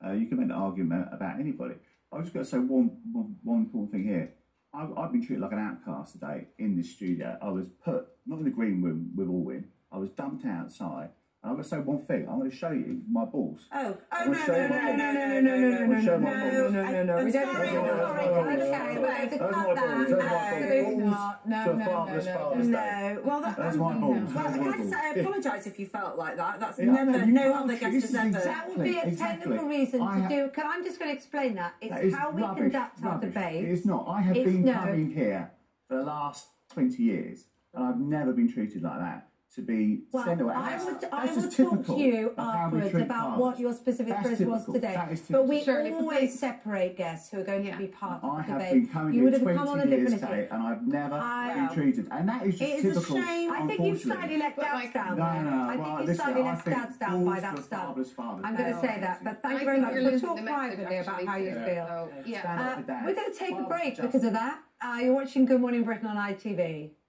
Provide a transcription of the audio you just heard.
You can make an argument about anybody. I've just got to say one important thing here. I've been treated like an outcast today in this studio. I was put, not in the green room with Alwyn, I was dumped outside. And I'm going to say one thing. I'm going to show you my balls. No. We don't. Sorry, No. Well, that's my balls. Well, I apologise if you felt like that. That's never, no other guest has ever. That would be a technical reason to do. I'm just going to explain that. It's how we conduct our debate. It's not. I have been coming here for the last 20 years, and I've never been treated like that. To be sent away. I would talk to you afterwards about what your specific quiz was today. But we always separate guests who are going to be part of the debate. I have been coming here 20 years today, and I've never been treated. And that is just typical. It's a shame. I think you've slightly let Dad's down. I think you've slightly let Dad's down by that stuff. I'm going to say that. But thank you very much. We'll talk privately about how you feel. We're going to take a break because of that. You're watching Good Morning Britain on ITV.